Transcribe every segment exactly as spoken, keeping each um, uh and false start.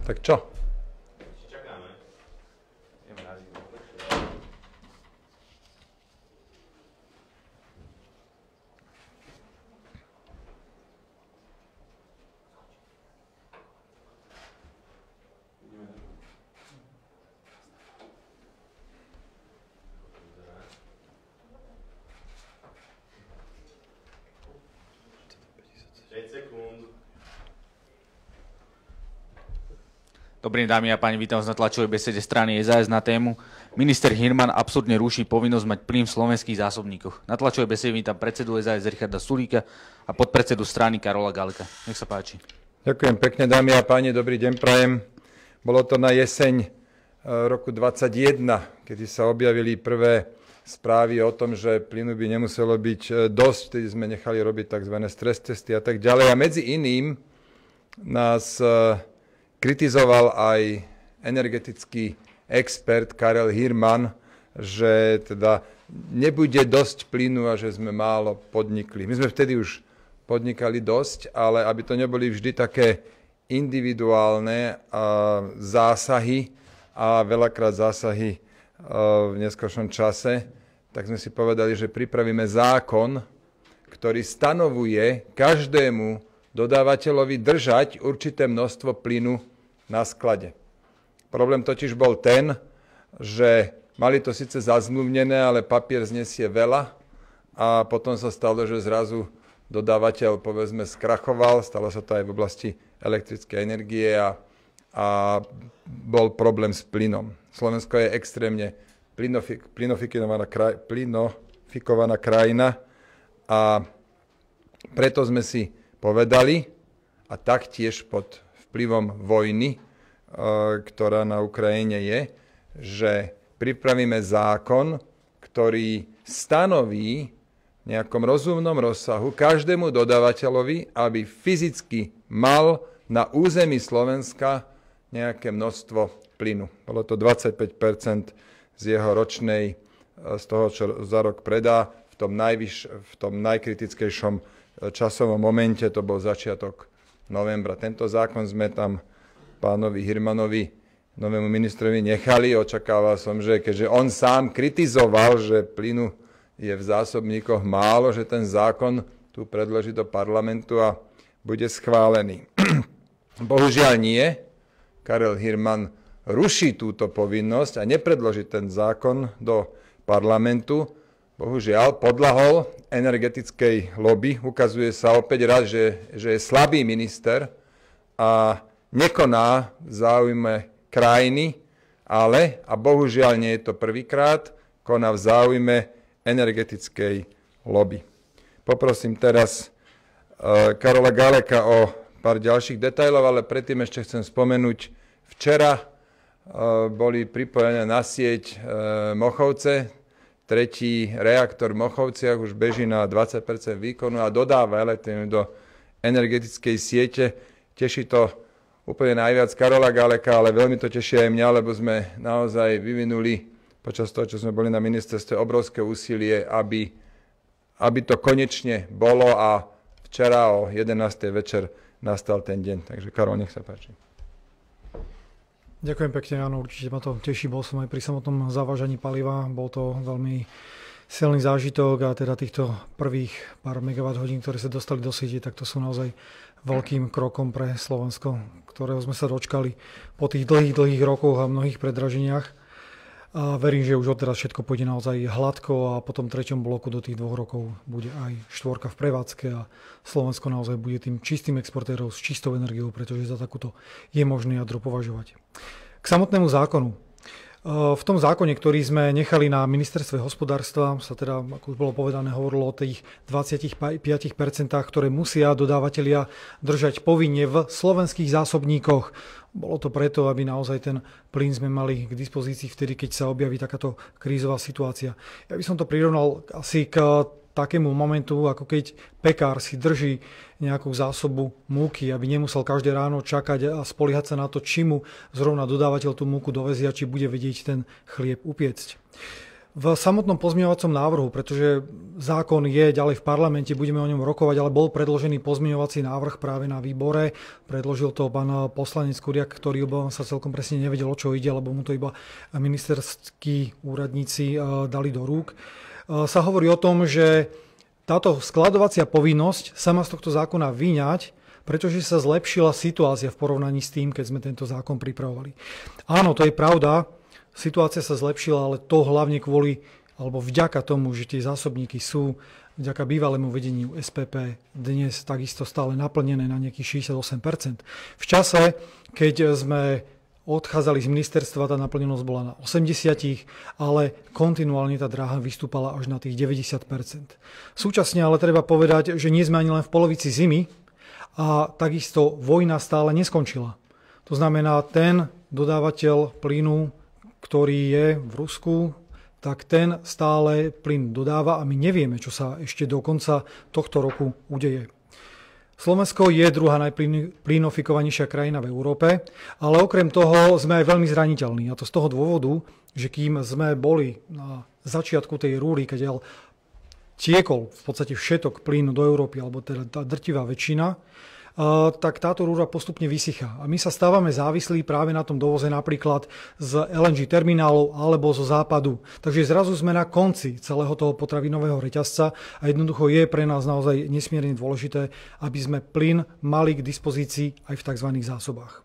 Tak čo? Čakáme. päť sekúnd. Dobrý dámy a páni, vítam vás na tlačovej besede strany es a es na tému Minister Hirman absurdne ruší povinnosť mať plyn v slovenských zásobníkoch. Na tlačovej besede vítam predsedu es a es Richarda Sulíka a podpredsedu strany Karola Galeka. Nech sa páči. Ďakujem pekne, dámy a páni, dobrý deň prajem. Bolo to na jeseň roku dvadsaťjeden, kedy sa objavili prvé správy o tom, že plynu by nemuselo byť dosť, tedy sme nechali robiť tzv. Stres testy a tak ďalej. A medzi iným nás kritizoval aj energetický expert Karel Hirman, že teda nebude dosť plynu a že sme málo podnikli. My sme vtedy už podnikali dosť, ale aby to neboli vždy také individuálne zásahy a veľakrát zásahy v neskôršom čase, tak sme si povedali, že pripravíme zákon, ktorý stanovuje každému dodávateľovi držať určité množstvo plynu na sklade. Problém totiž bol ten, že mali to síce zazmluvnené, ale papier znesie veľa a potom sa stalo, že zrazu dodávateľ, povedzme, skrachoval, stalo sa to aj v oblasti elektrickej energie a, a bol problém s plynom. Slovensko je extrémne plynofik, plinofikovaná, kraj, plinofikovaná krajina a preto sme si povedali, a taktiež pod vplyvom vojny, ktorá na Ukrajine je, že pripravíme zákon, ktorý stanoví v nejakom rozumnom rozsahu každému dodávateľovi, aby fyzicky mal na území Slovenska nejaké množstvo plynu. Bolo to dvadsaťpäť percent z jeho ročnej, z toho, čo za rok predá, v tom, najvyš, v tom najkritickejšom časovom momente, to bol začiatok novembra. Tento zákon sme tam pánovi Hirmanovi, novému ministrovi, nechali. Očakával som, že keďže on sám kritizoval, že plynu je v zásobníkoch málo, že ten zákon tu predloží do parlamentu a bude schválený. Bohužiaľ nie. Karel Hirman ruší túto povinnosť a nepredloží ten zákon do parlamentu. Bohužiaľ podľahol energetickej lobby. Ukazuje sa opäť raz, že, že je slabý minister a nekoná v záujme krajiny, ale, a bohužiaľ nie je to prvýkrát, koná v záujme energetickej lobby. Poprosím teraz uh, Karola Galeka o pár ďalších detailov, ale predtým ešte chcem spomenúť, včera uh, boli pripojené na sieť uh, Mochovce. Tretí reaktor v Mochovciach už beží na dvadsať percent výkonu a dodáva elektrínu do energetickej siete. Teší to úplne najviac Karola Galeka, ale veľmi to teší aj mňa, lebo sme naozaj vyvinuli počas toho, čo sme boli na ministerstve, obrovské úsilie, aby, aby to konečne bolo a včera o jedenástej večer nastal ten deň. Takže Karol, nech sa páči. Ďakujem pekne, áno, určite ma to teší. Bol som aj pri samotnom zavážaní paliva. Bol to veľmi silný zážitok a teda týchto prvých pár megawatt hodín, ktoré sa dostali do siete, tak to sú naozaj veľkým krokom pre Slovensko, ktorého sme sa dočkali po tých dlhých, dlhých rokoch a mnohých predraženiach. A verím, že už odteraz všetko pôjde naozaj hladko a po tom treťom bloku do tých dvoch rokov bude aj štvorka v prevádzke a Slovensko naozaj bude tým čistým exportérom s čistou energiou, pretože za takúto je možné jadro považovať. K samotnému zákonu. V tom zákone, ktorý sme nechali na ministerstve hospodárstva, sa teda, ako už bolo povedané, hovorilo o tých dvadsiatich piatich percentách, ktoré musia dodávateľia držať povinne v slovenských zásobníkoch. Bolo to preto, aby naozaj ten plyn sme mali k dispozícii vtedy, keď sa objaví takáto krízová situácia. Ja by som to prirovnal asi k takému momentu, ako keď pekár si drží nejakú zásobu múky, aby nemusel každé ráno čakať a spoliehať sa na to, či mu zrovna dodávateľ tú múku dovezie a či bude vedieť ten chlieb upiecť. V samotnom pozmeňovacom návrhu, pretože zákon je ďalej v parlamente, budeme o ňom rokovať, ale bol predložený pozmeňovací návrh práve na výbore. Predložil to pán poslanec Kuriak, ktorý obávam sa celkom presne nevedel, o čo ide, lebo mu to iba ministerskí úradníci dali do rúk. Sa hovorí o tom, že táto skladovacia povinnosť sa má z tohto zákona vyňať, pretože sa zlepšila situácia v porovnaní s tým, keď sme tento zákon pripravovali. Áno, to je pravda. Situácia sa zlepšila, ale to hlavne kvôli, alebo vďaka tomu, že tie zásobníky sú vďaka bývalému vedeniu es pé pé dnes takisto stále naplnené na nejakých šesťdesiatosem percent. V čase, keď sme odchádzali z ministerstva, tá naplnenosť bola na osemdesiat percent, ale kontinuálne tá dráha vystúpala až na tých deväťdesiat percent. Súčasne ale treba povedať, že nie sme ani len v polovici zimy a takisto vojna stále neskončila. To znamená, ten dodávateľ plynu, ktorý je v Rusku, tak ten stále plyn dodáva a my nevieme, čo sa ešte do konca tohto roku udeje. Slovensko je druhá najplynofikovanejšia krajina v Európe, ale okrem toho sme aj veľmi zraniteľní. A to z toho dôvodu, že kým sme boli na začiatku tej rúry, keď tiekol v podstate všetok plyn do Európy, alebo teda tá drtivá väčšina, tak táto rúra postupne vysychá. A my sa stávame závislí práve na tom dovoze napríklad z el en gé terminálov alebo zo západu. Takže zrazu sme na konci celého toho potravinového reťazca a jednoducho je pre nás naozaj nesmierne dôležité, aby sme plyn mali k dispozícii aj v tzv. Zásobách.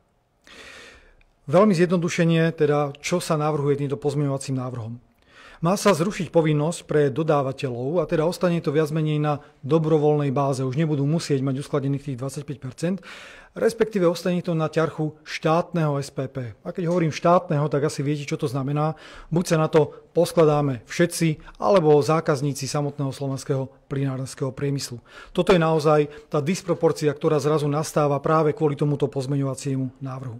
Veľmi zjednodušene, teda, čo sa navrhuje týmto pozmeňovacím návrhom. Má sa zrušiť povinnosť pre dodávateľov a teda ostane to viac menej na dobrovoľnej báze. Už nebudú musieť mať uskladených tých dvadsaťpäť percent, respektíve ostane to na ťarchu štátneho es pé pé. A keď hovorím štátneho, tak asi viete, čo to znamená. Buď sa na to poskladáme všetci, alebo zákazníci samotného slovenského plynárenského priemyslu. Toto je naozaj tá disproporcia, ktorá zrazu nastáva práve kvôli tomuto pozmeňovaciemu návrhu.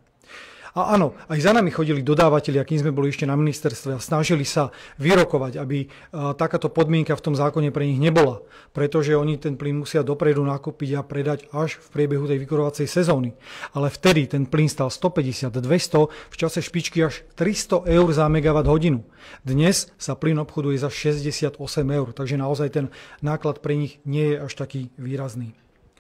A áno, aj za nami chodili dodávateľi, akým sme boli ešte na ministerstve a snažili sa vyrokovať, aby takáto podmienka v tom zákone pre nich nebola, pretože oni ten plyn musia dopredu nakúpiť a predať až v priebehu tej vykurovacej sezóny. Ale vtedy ten plyn stal stopäťdesiat, dvesto, v čase špičky až tristo eur za megawatt hodinu. Dnes sa plyn obchoduje za šesťdesiatosem eur, takže naozaj ten náklad pre nich nie je až taký výrazný.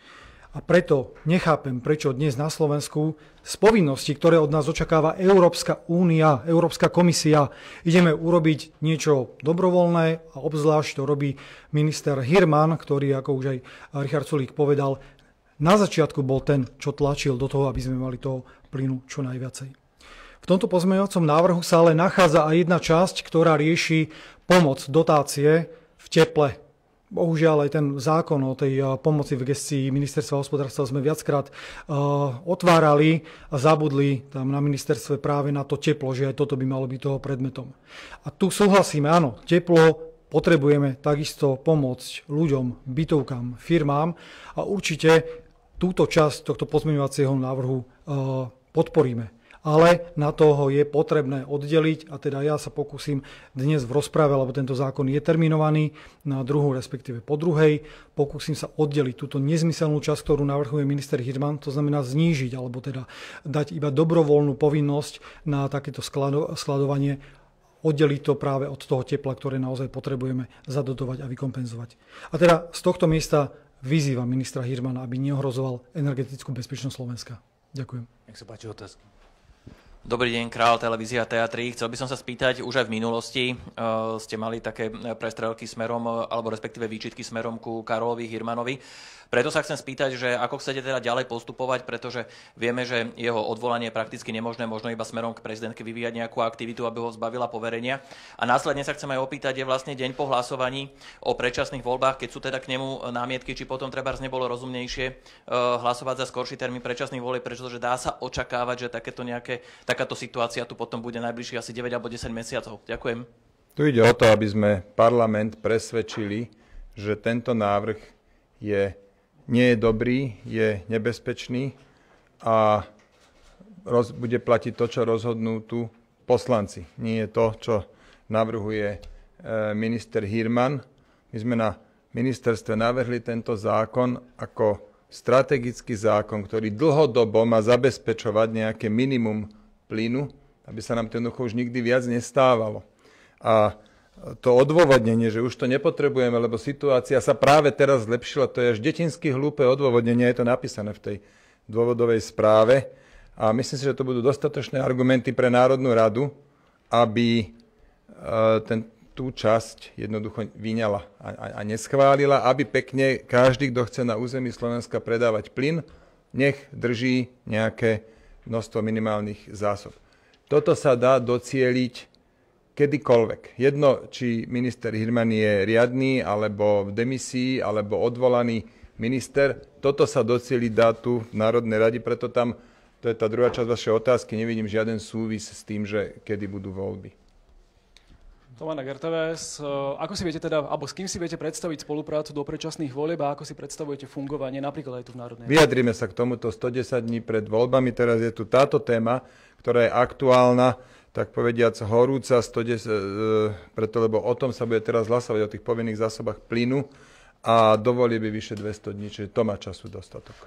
A preto nechápem, prečo dnes na Slovensku z povinností, ktoré od nás očakáva Európska únia, Európska komisia, ideme urobiť niečo dobrovoľné a obzvlášť to robí minister Hirman, ktorý, ako už aj Richard Sulík povedal, na začiatku bol ten, čo tlačil do toho, aby sme mali toho plynu čo najviacej. V tomto pozmeňovacom návrhu sa ale nachádza aj jedna časť, ktorá rieši pomoc, dotácie v teple. Bohužiaľ aj ten zákon o tej pomoci v gestii ministerstva hospodárstva sme viackrát uh, otvárali a zabudli tam na ministerstve práve na to teplo, že aj toto by malo byť toho predmetom. A tu súhlasíme, áno, teplo potrebujeme takisto pomôcť ľuďom, bytovkám, firmám a určite túto časť tohto pozmeňovacieho návrhu uh, podporíme. Ale na toho je potrebné oddeliť a teda ja sa pokúsim dnes v rozprave, lebo tento zákon je terminovaný na druhú, respektíve po druhej, pokúsim sa oddeliť túto nezmyselnú časť, ktorú navrhuje minister Hirman, to znamená znížiť, alebo teda dať iba dobrovoľnú povinnosť na takéto sklado, skladovanie, oddeliť to práve od toho tepla, ktoré naozaj potrebujeme zadotovať a vykompenzovať. A teda z tohto miesta vyzývam ministra Hirmana, aby neohrozoval energetickú bezpečnosť Slovenska. Ďakujem. Nech sa páči otázky. Dobrý deň, Král, televízia Teatry. Chcel by som sa spýtať, už aj v minulosti uh, ste mali také prestrelky smerom, alebo respektíve výčitky smerom ku Karolovi Hirmanovi. Preto sa chcem spýtať, že ako chcete teda ďalej postupovať, pretože vieme, že jeho odvolanie je prakticky nemožné, možno iba smerom k prezidentke vyvíjať nejakú aktivitu, aby ho zbavila poverenia. A následne sa chcem aj opýtať, je vlastne deň po hlasovaní o predčasných voľbách, keď sú teda k nemu námietky, či potom trebárs nebolo rozumnejšie uh, hlasovať za skorší termín predčasných volieb, pretože dá sa očakávať, že takéto nejaké, takáto situácia tu potom bude najbližších asi deväť alebo desať mesiacov. Ďakujem. Tu ide o to, aby sme parlament presvedčili, že tento návrh je nie je dobrý, je nebezpečný a roz, bude platiť to, čo rozhodnú tu poslanci. Nie je to, čo navrhuje e, minister Hirman. My sme na ministerstve navrhli tento zákon ako strategický zákon, ktorý dlhodobo má zabezpečovať nejaké minimum plynu, aby sa nám to jednoducho už nikdy viac nestávalo. A to odôvodnenie, že už to nepotrebujeme, lebo situácia sa práve teraz zlepšila, to je až detinsky hlúpe odôvodnenie, je to napísané v tej dôvodovej správe. A myslím si, že to budú dostatočné argumenty pre Národnú radu, aby ten, tú časť jednoducho vyňala a, a, a neschválila, aby pekne každý, kto chce na území Slovenska predávať plyn, nech drží nejaké množstvo minimálnych zásob. Toto sa dá docieliť kedykoľvek. Jedno, či minister Hirman je riadny, alebo v demisii, alebo odvolaný minister, toto sa docieli dá tu v Národnej rade, preto tam, to je tá druhá časť vašej otázky, nevidím žiaden súvis s tým, že kedy budú voľby. Tomáš er té vé es, ako si viete teda, alebo s kým si viete predstaviť spoluprácu do predčasných volieb a ako si predstavujete fungovanie napríklad aj tu v Národnej rade? Vyjadrime sa k tomuto sto desať dní pred voľbami, teraz je tu táto téma, ktorá je aktuálna, tak povediac horúca, sto desať, e, preto lebo o tom sa bude teraz hlasovať, o tých povinných zásobách plynu a dovolí by vyše dvesto dní, čiže to má času dostatok.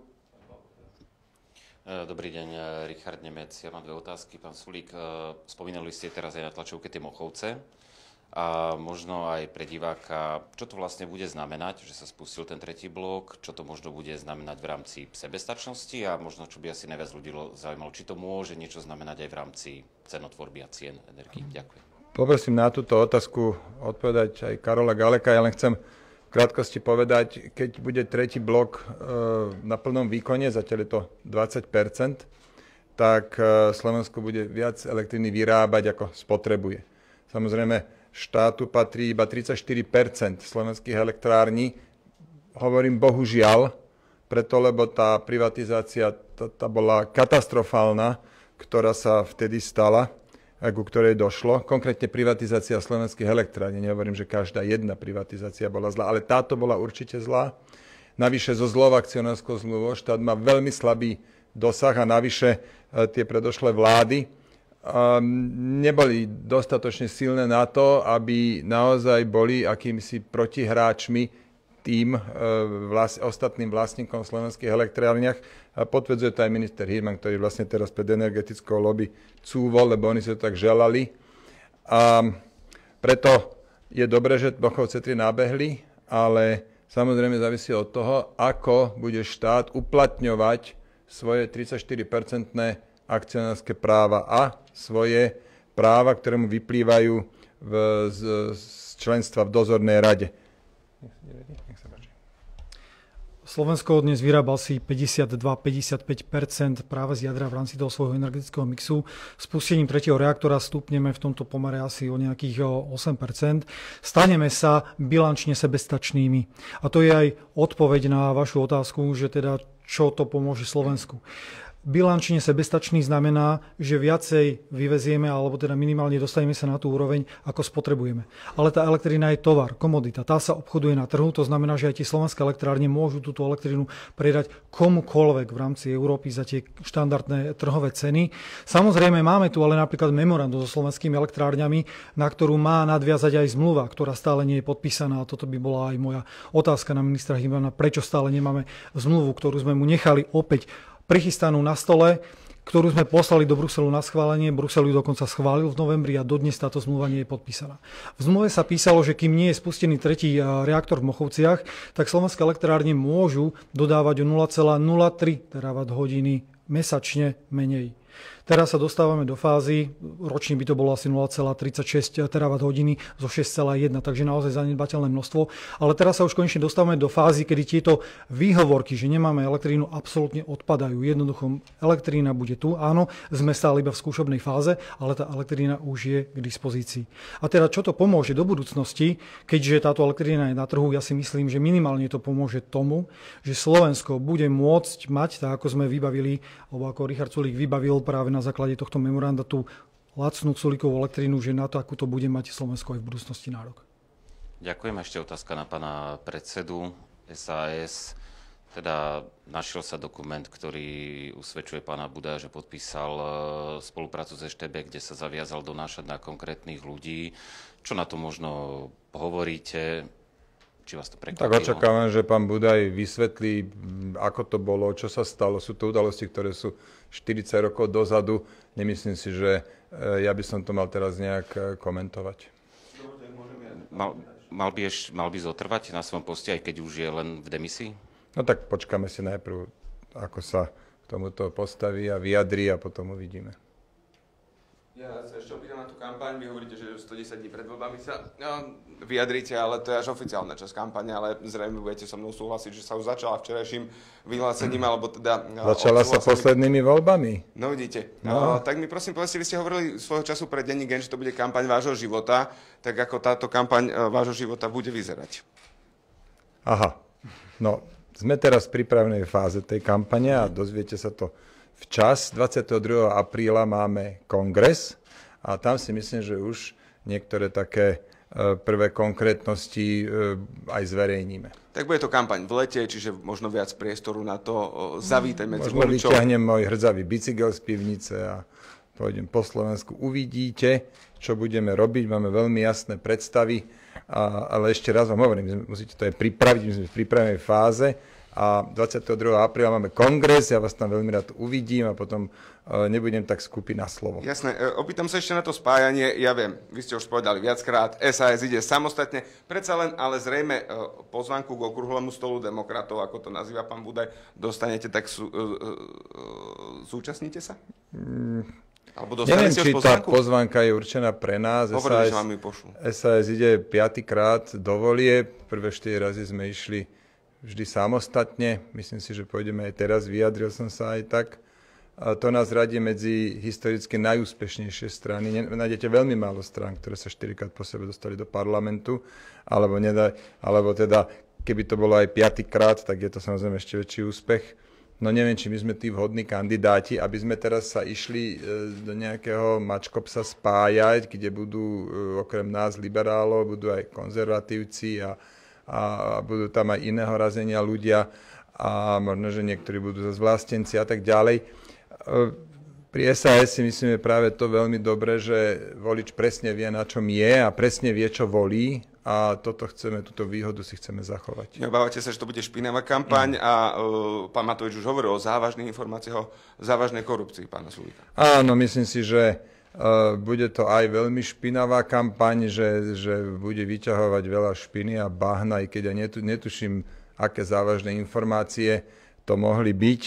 Dobrý deň, Richard Nemec. Ja mám dve otázky. Pán Sulík, spomínali ste teraz aj na tlačovke tie Mochovce a možno aj pre diváka, čo to vlastne bude znamenať, že sa spustil ten tretí blok, čo to možno bude znamenať v rámci sebestačnosti a možno, čo by asi najviac ľudí zaujímalo, či to môže niečo znamenať aj v rámci cenotvorby a cien energií. Ďakujem. Poprosím na túto otázku odpovedať aj Karola Galeka. Ja len chcem v krátkosti povedať, keď bude tretí blok na plnom výkone, zatiaľ je to dvadsať percent, tak Slovensko bude viac elektriny vyrábať, ako spotrebuje. Samozrejme, štátu patrí iba tridsaťštyri percent slovenských elektrární. Hovorím bohužiaľ, preto lebo tá privatizácia tá, tá bola katastrofálna, ktorá sa vtedy stala, ku ktorej došlo. Konkrétne privatizácia slovenských elektrární. Nehovorím, že každá jedna privatizácia bola zlá, ale táto bola určite zlá. Navyše zo zlou akcionárskou zmluvou štát má veľmi slabý dosah a navyše tie predošlé vlády neboli dostatočne silné na to, aby naozaj boli akýmsi protihráčmi tým vlast, ostatným vlastníkom v slovenských elektrárniach. A potvrdzuje to aj minister Hirman, ktorý vlastne teraz pred energetickou lobby cúvol, lebo oni si to tak želali. A preto je dobré, že Mochovce tri nabehli, ale samozrejme závisí od toho, ako bude štát uplatňovať svoje tridsaťštyri percentné akcionárske práva a svoje práva, ktoré mu vyplývajú v, z, z členstva v dozornej rade. Slovensko dnes vyrába asi päťdesiatdva až päťdesiatpäť percent práve z jadra v rámci toho svojho energetického mixu. Spustením tretieho reaktora stúpneme v tomto pomere asi o nejakých osem percent. Staneme sa bilančne sebestačnými. A to je aj odpoveď na vašu otázku, že teda čo to pomôže Slovensku. Bilančne sebestačný znamená, že viacej vyvezieme, alebo teda minimálne dostaneme sa na tú úroveň, ako spotrebujeme. Ale tá elektrina je tovar, komodita, tá sa obchoduje na trhu, to znamená, že aj tie slovenské elektrárne môžu túto elektrínu predať komukoľvek v rámci Európy za tie štandardné trhové ceny. Samozrejme, máme tu ale napríklad memorandum so slovenskými elektrárňami, na ktorú má nadviazať aj zmluva, ktorá stále nie je podpísaná. A toto by bola aj moja otázka na ministra Hirmana, prečo stále nemáme zmluvu, ktorú sme mu nechali opäť prichystanú na stole, ktorú sme poslali do Bruselu na schválenie. Brusel ju dokonca schválil v novembri a dodnes táto zmluva nie je podpísaná. V zmluve sa písalo, že kým nie je spustený tretí reaktor v Mochovciach, tak slovenské elektrárne môžu dodávať o nula celá nula tri terawatthodiny mesačne menej. Teraz sa dostávame do fázy, ročne by to bolo asi nula celá tridsaťšesť terawatthodiny zo šesť celá jedna, takže naozaj zanedbateľné množstvo. Ale teraz sa už konečne dostávame do fázy, kedy tieto výhovorky, že nemáme elektrínu, absolútne odpadajú. Jednoducho elektrína bude tu. Áno, sme stále iba v skúšobnej fáze, ale tá elektrína už je k dispozícii. A teda čo to pomôže do budúcnosti, keďže táto elektrína je na trhu, ja si myslím, že minimálne to pomôže tomu, že Slovensko bude môcť mať, tak ako sme vybavili, alebo ako Richard Sulík vybavil práve na základe tohto memoranda tú lacnú sulíkovú elektrínu, že na to, ako to bude mať Slovensko aj v budúcnosti nárok. Ďakujem. Ešte otázka na pána predsedu es a es. Teda našiel sa dokument, ktorý usvedčuje pána Budaja, že podpísal spoluprácu s é té bé, kde sa zaviazal donášať na konkrétnych ľudí. Čo na to možno hovoríte? Či vás to prekvapilo? Tak očakávam, že pán Budaj vysvetlí, ako to bolo, čo sa stalo. Sú to udalosti, ktoré sú štyridsať rokov dozadu. Nemyslím si, že ja by som to mal teraz nejak komentovať. mal, mal, by eš, mal by zotrvať na svojom poste, aj keď už je len v demisii? No tak počkáme si najprv, ako sa k tomuto postaví a vyjadrí a potom uvidíme. Ja sa ešte opýtam na tú kampaň. Vy hovoríte, že stodesať dní pred voľbami sa no, vyjadríte, ale to je až oficiálna časť kampane, ale zrejme budete so mnou súhlasiť, že sa už začala včerajším vyhlásením, alebo teda... Začala sa poslednými voľbami. No vidíte. No. No, tak mi prosím, povedzte, vy ste hovorili svojho času pre denní Gen, že to bude kampaň vášho života, tak ako táto kampaň vášho života bude vyzerať? Aha, no sme teraz v prípravnej fáze tej kampane a dozviete sa to včas. dvadsiateho druhého apríla máme kongres a tam si myslím, že už niektoré také prvé konkrétnosti aj zverejníme. Tak bude to kampaň v lete, čiže možno viac priestoru na to zavítať medzi možno voličov. Možno vyťahnem môj hrdzavý bicykel z pivnice a pôjdem po Slovensku. Uvidíte, čo budeme robiť. Máme veľmi jasné predstavy, a, ale ešte raz vám hovorím, musíte to aj pripraviť, my sme v prípravnej fáze. A dvadsiateho druhého apríla máme kongres, ja vás tam veľmi rád uvidím a potom uh, nebudem tak skúpiť na slovo. Jasné, e, opýtam sa ešte na to spájanie. Ja viem, vy ste už povedali viackrát, es a es ide samostatne, predsa len, ale zrejme e, pozvánku k okrúhlemu stolu demokratov, ako to nazýva pán Budaj, dostanete, tak sú, e, e, zúčastníte sa? Mm. Alebo neviem, či tá pozvánka je určená pre nás. Hovorili, že vám ju pošlu. es a es ide piatykrát do volie, prvé štyri razy sme išli vždy samostatne. Myslím si, že pôjdeme aj teraz, vyjadril som sa aj tak. A to nás radí medzi historicky najúspešnejšie strany. Nájdete veľmi málo strán, ktoré sa štyrikrát po sebe dostali do parlamentu, alebo, nedaj, alebo teda, keby to bolo aj piatykrát, tak je to samozrejme ešte väčší úspech. No neviem, či my sme tí vhodní kandidáti, aby sme teraz sa išli do nejakého mačkopsa spájať, kde budú okrem nás liberálov, budú aj konzervatívci a a budú tam aj iného razenia ľudia a možno, že niektorí budú zase vlastenci a tak ďalej. Pri es a es si myslíme práve to veľmi dobre, že volič presne vie, na čom je a presne vie, čo volí a toto chceme, túto výhodu si chceme zachovať. Neobávate sa, že to bude špinavá kampaň mm. a uh, pán Matovič už hovoril o závažných informáciách, o závažnej korupcii pána Sulíka. Áno, myslím si, že Uh, bude to aj veľmi špinavá kampaň, že, že bude vyťahovať veľa špiny a bahna, i keď ja netu, netuším, aké závažné informácie to mohli byť,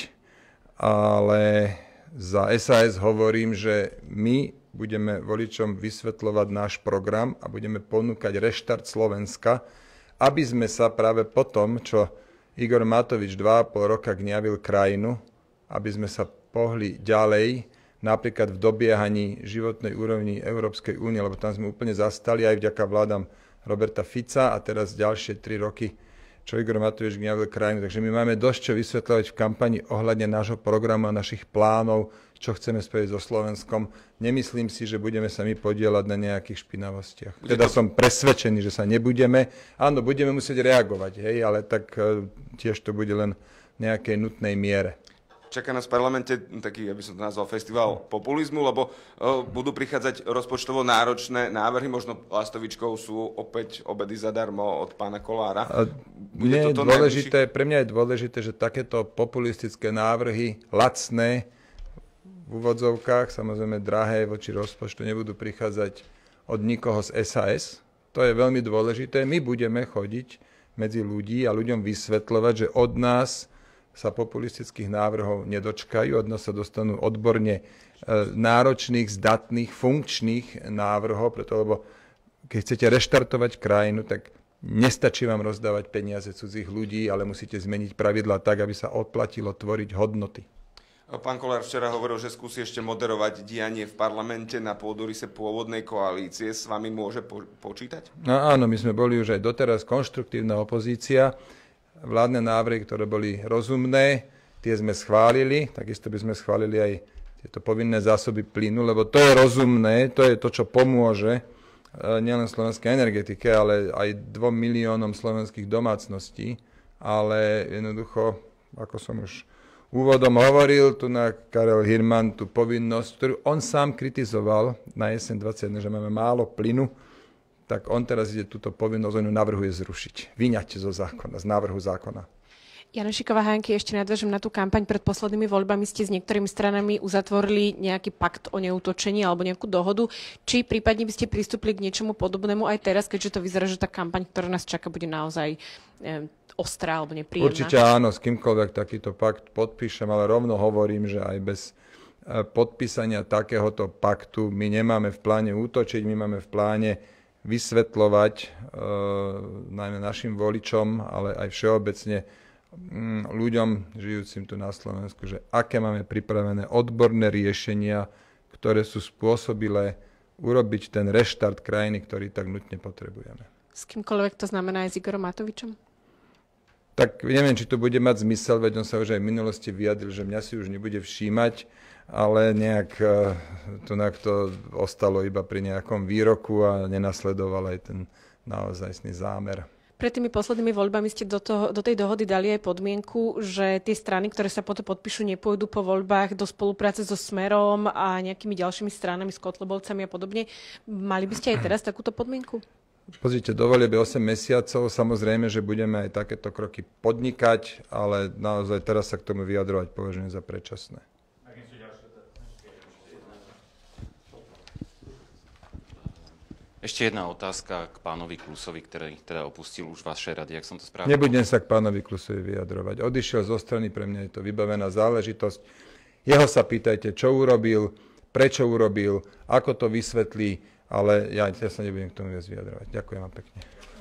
ale za es a es hovorím, že my budeme voličom vysvetľovať náš program a budeme ponúkať reštart Slovenska, aby sme sa práve po tom, čo Igor Matovič dva a pol roka gňavil krajinu, aby sme sa pohli ďalej, napríklad v dobiehaní životnej úrovni Európskej únie, lebo tam sme úplne zastali aj vďaka vládam Roberta Fica a teraz ďalšie tri roky, čo Igor Matovič gňavil krajinu. Takže my máme dosť čo vysvetľovať v kampani ohľadne nášho programu a našich plánov, čo chceme spraviť so Slovenskom. Nemyslím si, že budeme sa my podieľať na nejakých špinavostiach. Teda som presvedčený, že sa nebudeme. Áno, budeme musieť reagovať, hej, ale tak tiež to bude len v nejakej nutnej miere. Čaká nás v parlamente taký, aby som to nazval, festival populizmu, lebo uh, budú prichádzať rozpočtovo náročné návrhy, možno lastovičkou sú opäť obedy zadarmo od pána Kollára. Bude mne toto dôležité, najvyšší... Pre mňa je dôležité, že takéto populistické návrhy, lacné, v úvodzovkách, samozrejme drahé voči rozpočtu, nebudú prichádzať od nikoho z es a es. To je veľmi dôležité. My budeme chodiť medzi ľudí a ľuďom vysvetľovať, že od nás sa populistických návrhov nedočkajú, od nás sa dostanú odborne e, náročných, zdatných, funkčných návrhov, preto lebo keď chcete reštartovať krajinu, tak nestačí vám rozdávať peniaze cudzích ľudí, ale musíte zmeniť pravidlá tak, aby sa odplatilo tvoriť hodnoty. Pán Kollár včera hovoril, že skúsi ešte moderovať dianie v parlamente na pôdoryse pôvodnej koalície. S vami môže po- počítať? No, áno, my sme boli už aj doteraz konštruktívna opozícia. Vládne návrhy, ktoré boli rozumné, tie sme schválili, takisto by sme schválili aj tieto povinné zásoby plynu, lebo to je rozumné, to je to, čo pomôže nielen slovenskej energetike, ale aj dvom miliónom slovenských domácností, ale jednoducho, ako som už úvodom hovoril, tu na Karel Hirman tú povinnosť, ktorú on sám kritizoval na jeseň dvadsaťjeden, že máme málo plynu, tak on teraz ide túto povinnosť, on ju navrhuje zrušiť, vyňať zo zákona, z návrhu zákona. Janešíková Hánky, ešte nadväžem na tú kampaň pred poslednými voľbami. Ste s niektorými stranami uzatvorili nejaký pakt o neútočení alebo nejakú dohodu. Či prípadne by ste pristúpili k niečomu podobnému aj teraz, keďže to vyzerá, že tá kampaň, ktorá nás čaká, bude naozaj e, ostrá alebo nepríjemná? Určite áno, s kýmkoľvek takýto pakt podpíšem, ale rovno hovorím, že aj bez podpísania takéhoto paktu my nemáme v pláne útočiť, my máme v pláne vysvetľovať e, najmä našim voličom, ale aj všeobecne ľuďom žijúcim tu na Slovensku, že aké máme pripravené odborné riešenia, ktoré sú spôsobilé urobiť ten reštart krajiny, ktorý tak nutne potrebujeme. S kýmkoľvek to znamená aj s Igorom Matovičom? Tak neviem, či to bude mať zmysel, veď on sa už aj v minulosti vyjadril, že mňa si už nebude všímať, ale nejak to, to ostalo iba pri nejakom výroku a nenasledoval aj ten naozajstný zámer. Pred tými poslednými voľbami ste do, toho, do tej dohody dali aj podmienku, že tie strany, ktoré sa potom podpíšu, nepôjdu po voľbách do spolupráce so Smerom a nejakými ďalšími stranami, s Kotlebovcami a podobne. Mali by ste aj teraz takúto podmienku? Pozrite, do volieb je osem mesiacov, samozrejme, že budeme aj takéto kroky podnikať, ale naozaj teraz sa k tomu vyjadrovať považujem za predčasné. Ešte jedna otázka k pánovi Klusovi, ktorý teda opustil už vaše rady, ak som to správne... Nebudem sa k pánovi Klusovi vyjadrovať. Odišiel zo strany, pre mňa je to vybavená záležitosť. Jeho sa pýtajte, čo urobil, prečo urobil, ako to vysvetlí, ale ja, ja sa nebudem k tomu viac vyjadrovať. Ďakujem vám pekne.